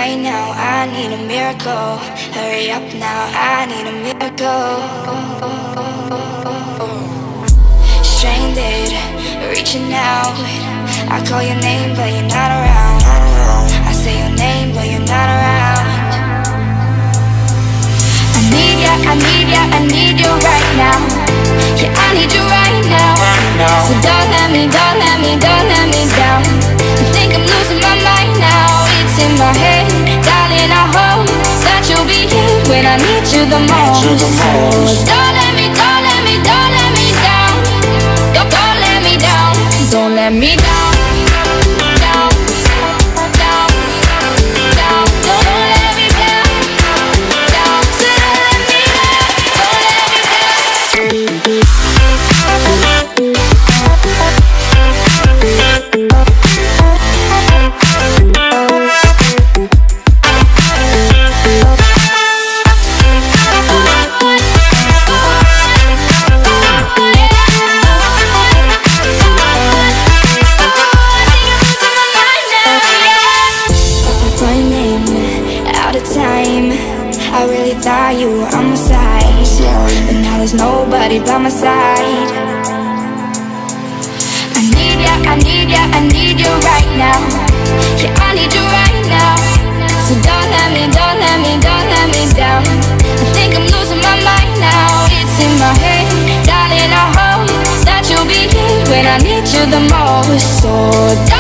right now, I need a miracle. Hurry up now, I need a miracle. Stranded, reaching out. I call your name, but you're not around. I say your name, but you're not around. I need ya, I need ya, I need you right now. Yeah, I need you right now. So don't let me, don't let me, don't let me down. I think I'm losing my mind now. It's in my head, darling, I hope that you'll be here when I need you the most. So don't let me, don't let me, don't let me down. Don't let me down. Don't let me down. Down, down, down. Don't let me down. Down, so don't let me down. Don't let me down. I really thought you were on my side, but now there's nobody by my side. I need ya, I need ya, I need you right now. Yeah, I need you right now. So don't let me, don't let me, don't let me down. I think I'm losing my mind now. It's in my head, darling, I hope that you'll be here when I need you the most. So